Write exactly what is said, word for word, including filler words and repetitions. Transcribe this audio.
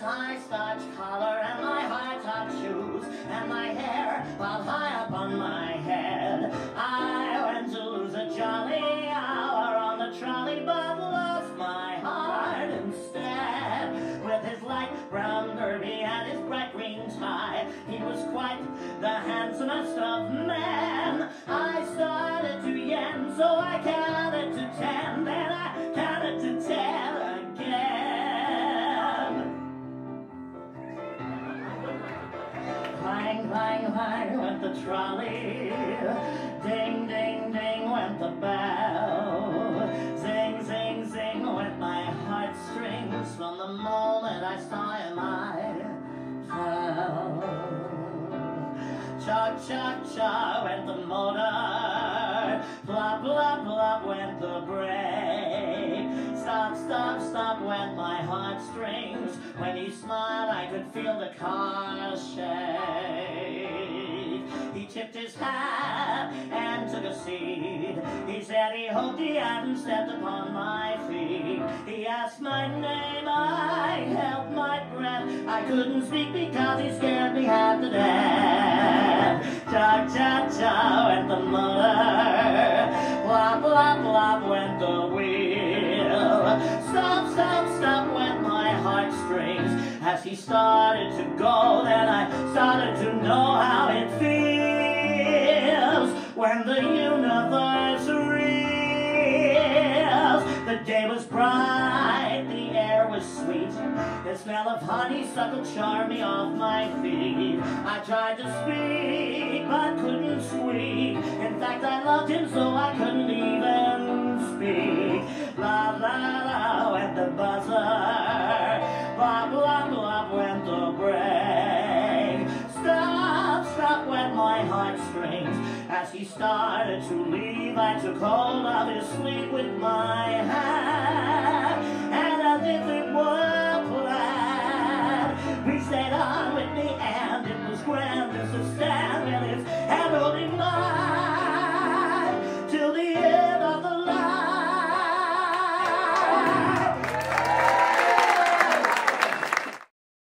high starch collar and my high-top shoes and my hair piled high up on my head. I went to lose a jolly hour on the trolley, but lost my heart instead. With his light brown derby and his bright green tie, he was quite the handsomest of men. I started to yen, so I counted to ten, then I counted to ten again. Clang, clang, clang went the trolley. Ding, ding, ding went the bell. Zing, zing, zing went my heartstrings. From the moment I saw him I fell. Cha, cha, cha went the motor. Plop, plop, plop went the brake. Stop, stop, stop went my heartstrings. When he smiled I could feel the car shake. He tipped his hat and took a seat. He said he hoped he hadn't stepped upon my feet. He asked my name, I held my breath. I couldn't speak because he scared me half to death. Cha, cha, cha went the motor. Plop, plop, plop went the wheel. Stop, stop, stop went my heartstrings. As he started to go, then I started to know how it feels when the universe reels. The day was bright, the air was sweet. The smell of honeysuckle charmed me off my feet. I tried to speak, but couldn't squeak. In fact, I loved him, so I couldn't even speak. La la la went the buzzer. Blah blah blah went the brake. Stop, stop went my heartstrings. As he started to leave, I took hold of his sleeve with my hand, and as if it were planned, we stayed on with me, and it was grand.